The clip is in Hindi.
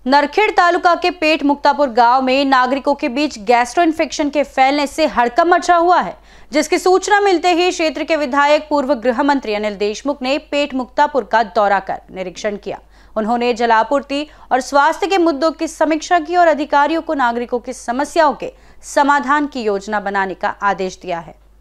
नरखेड़ तालुका के पेठ मुक्तापुर गांव में नागरिकों के बीच गैस्ट्रो इन्फेक्शन के फैलने से हड़कंप मचा हुआ है, जिसकी सूचना मिलते ही क्षेत्र के विधायक पूर्व गृह मंत्री अनिल देशमुख ने पेठ मुक्तापुर का दौरा कर निरीक्षण किया। उन्होंने जलापूर्ति और स्वास्थ्य के मुद्दों की समीक्षा की और अधिकारियों को नागरिकों की समस्याओं के समाधान की योजना बनाने का आदेश दिया है।